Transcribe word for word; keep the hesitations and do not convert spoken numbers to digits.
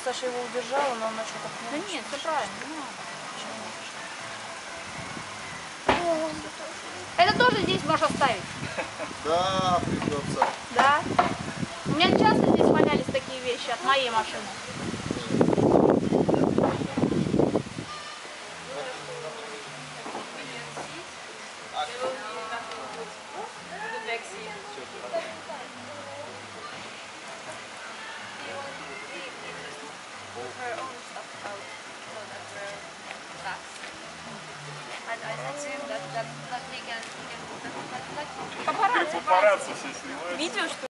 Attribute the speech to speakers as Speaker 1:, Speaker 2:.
Speaker 1: Саша его удержала, но он начал так...
Speaker 2: Да нет, все правильно. Это тоже здесь можешь оставить?
Speaker 3: Да, придется.
Speaker 2: Да. У меня часто здесь валялись такие вещи от моей машины. Папарацци.
Speaker 4: Папарацци все снимают.
Speaker 1: Видео, что